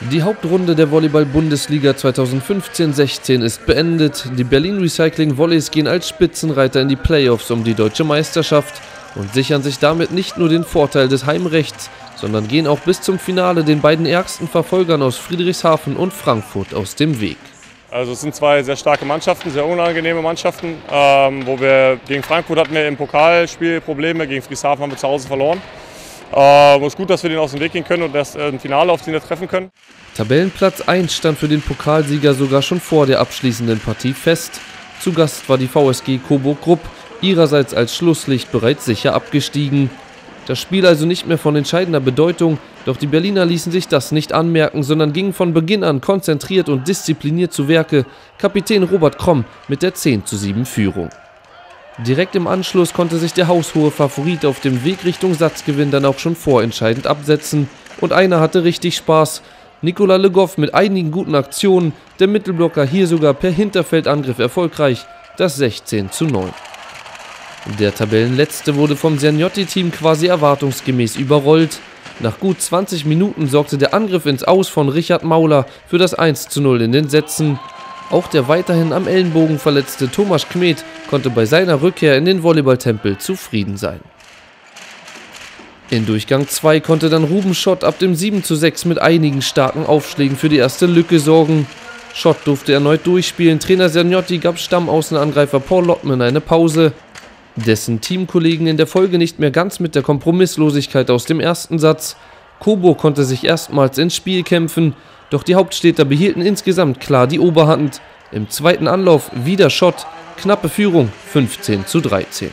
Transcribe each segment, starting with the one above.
Die Hauptrunde der Volleyball-Bundesliga 2015-16 ist beendet. Die Berlin Recycling Volleys gehen als Spitzenreiter in die Playoffs um die deutsche Meisterschaft und sichern sich damit nicht nur den Vorteil des Heimrechts, sondern gehen auch bis zum Finale den beiden ärgsten Verfolgern aus Friedrichshafen und Frankfurt aus dem Weg. Also es sind zwei sehr starke Mannschaften, sehr unangenehme Mannschaften. Wo wir gegen Frankfurt hatten wir im Pokalspiel Probleme, gegen Friedrichshafen haben wir zu Hause verloren. Es ist gut, dass wir den aus dem Weg gehen können und das im Finale auf den wir treffen können. Tabellenplatz 1 stand für den Pokalsieger sogar schon vor der abschließenden Partie fest. Zu Gast war die VSG Coburg-Grupp, ihrerseits als Schlusslicht bereits sicher abgestiegen. Das Spiel also nicht mehr von entscheidender Bedeutung, doch die Berliner ließen sich das nicht anmerken, sondern gingen von Beginn an konzentriert und diszipliniert zu Werke. Kapitän Robert Kromm mit der 10:7 Führung. Direkt im Anschluss konnte sich der haushohe Favorit auf dem Weg Richtung Satzgewinn dann auch schon vorentscheidend absetzen. Und einer hatte richtig Spaß. Nikola Legoff mit einigen guten Aktionen, der Mittelblocker hier sogar per Hinterfeldangriff erfolgreich, das 16:9. Der Tabellenletzte wurde vom Zergnotti-Team quasi erwartungsgemäß überrollt. Nach gut 20 Minuten sorgte der Angriff ins Aus von Richard Mauler für das 1:0 in den Sätzen. Auch der weiterhin am Ellenbogen verletzte Tomasz Kmet konnte bei seiner Rückkehr in den Volleyballtempel zufrieden sein. In Durchgang 2 konnte dann Ruben Schott ab dem 7:6 mit einigen starken Aufschlägen für die erste Lücke sorgen. Schott durfte erneut durchspielen, Trainer Zergnotti gab Stammaußenangreifer Paul Lottmann eine Pause. Dessen Teamkollegen in der Folge nicht mehr ganz mit der Kompromisslosigkeit aus dem ersten Satz. Coburg konnte sich erstmals ins Spiel kämpfen, doch die Hauptstädter behielten insgesamt klar die Oberhand. Im zweiten Anlauf wieder Schott, knappe Führung 15:13.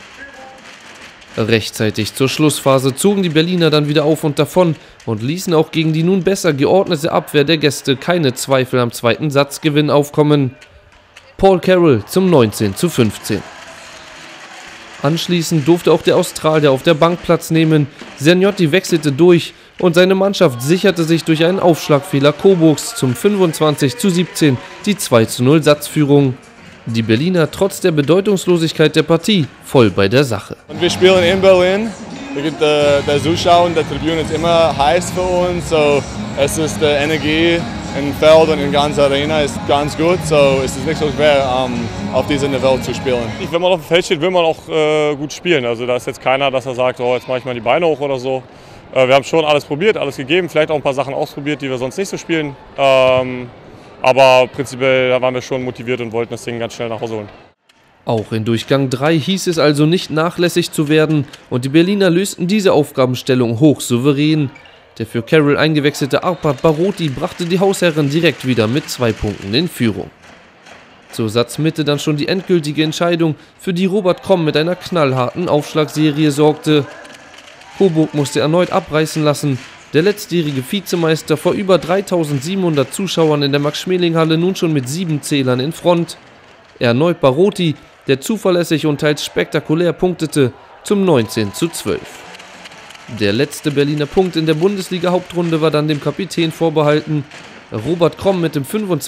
Rechtzeitig zur Schlussphase zogen die Berliner dann wieder auf und davon und ließen auch gegen die nun besser geordnete Abwehr der Gäste keine Zweifel am zweiten Satzgewinn aufkommen. Paul Carroll zum 19:15. Anschließend durfte auch der Australier auf der Bank Platz nehmen. Zergnotti wechselte durch und seine Mannschaft sicherte sich durch einen Aufschlagfehler Coburgs zum 25:17 die 2:0 Satzführung. Die Berliner trotz der Bedeutungslosigkeit der Partie voll bei der Sache. Und wir spielen in Berlin. Der Zuschauer und der Tribüne ist immer heiß für uns. So, es ist die Energie im Feld und in der ganzen Arena ist ganz gut. So, es ist nicht so schwer, auf diesem Niveau zu spielen. Wenn man auf dem Feld steht, will man auch gut spielen. Also da ist jetzt keiner, dass er sagt, oh, jetzt mache ich mal die Beine hoch oder so. Wir haben schon alles probiert, alles gegeben, vielleicht auch ein paar Sachen ausprobiert, die wir sonst nicht so spielen. Aber prinzipiell waren wir schon motiviert und wollten das Ding ganz schnell nach Hause holen. Auch in Durchgang 3 hieß es also nicht nachlässig zu werden und die Berliner lösten diese Aufgabenstellung hochsouverän. Der für Carroll eingewechselte Arpad Barotti brachte die Hausherren direkt wieder mit 2 Punkten in Führung. Zur Satzmitte dann schon die endgültige Entscheidung, für die Robert Kromm mit einer knallharten Aufschlagserie sorgte. Coburg musste erneut abreißen lassen. Der letztjährige Vizemeister vor über 3700 Zuschauern in der Max-Schmeling-Halle nun schon mit 7 Zählern in Front. Erneut Barotti, der zuverlässig und teils spektakulär punktete, zum 19:12. Der letzte Berliner Punkt in der Bundesliga-Hauptrunde war dann dem Kapitän vorbehalten. Robert Kromm mit dem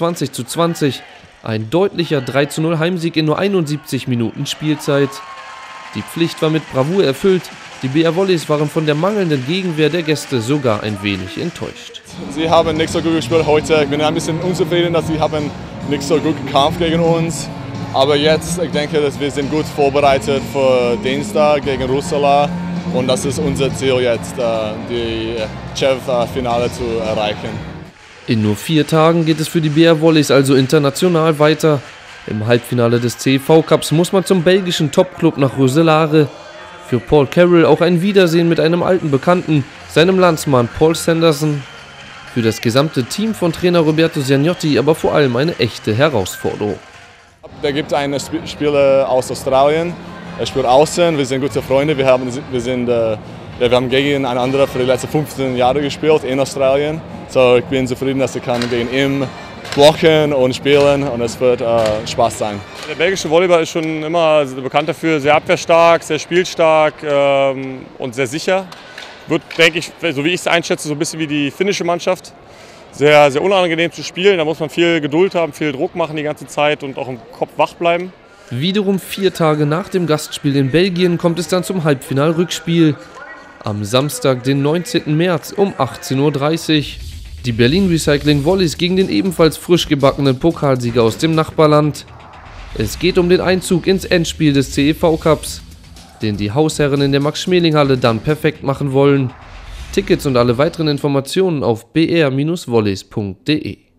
25:20. Ein deutlicher 3:0 Heimsieg in nur 71 Minuten Spielzeit. Die Pflicht war mit Bravour erfüllt. Die BR Volleys waren von der mangelnden Gegenwehr der Gäste sogar ein wenig enttäuscht. Sie haben nicht so gut gespielt heute. Ich bin ein bisschen unzufrieden, dass sie haben nicht so gut gekämpft gegen uns. Aber jetzt, ich denke, dass wir sind gut vorbereitet für Dienstag gegen Russland. Und das ist unser Ziel jetzt, die CEV-Finale zu erreichen. In nur 4 Tagen geht es für die BR Volleys also international weiter. Im Halbfinale des CEV-Cups muss man zum belgischen Topclub nach Roeselare. Für Paul Carroll auch ein Wiedersehen mit einem alten Bekannten, seinem Landsmann Paul Sanderson. Für das gesamte Team von Trainer Roberto Zergnotti aber vor allem eine echte Herausforderung. Da gibt es einen Spieler aus Australien, er spielt außen, wir sind gute Freunde, wir haben gegeneinander für die letzten 15 Jahre gespielt in Australien. So, ich bin zufrieden, dass ich gegen ihn blocken und spielen und es wird Spaß sein. Der belgische Volleyball ist schon immer bekannt dafür, sehr abwehrstark, sehr spielstark und sehr sicher. Wird, denke ich, so wie ich es einschätze, so ein bisschen wie die finnische Mannschaft. Sehr, sehr unangenehm zu spielen, da muss man viel Geduld haben, viel Druck machen die ganze Zeit und auch im Kopf wach bleiben. Wiederum 4 Tage nach dem Gastspiel in Belgien kommt es dann zum Halbfinal-Rückspiel. Am Samstag, den 19. März um 18:30 Uhr. Die Berlin Recycling Volleys gegen den ebenfalls frisch gebackenen Pokalsieger aus dem Nachbarland. Es geht um den Einzug ins Endspiel des CEV Cups, den die Hausherren in der Max-Schmeling-Halle dann perfekt machen wollen. Tickets und alle weiteren Informationen auf br-volleys.de.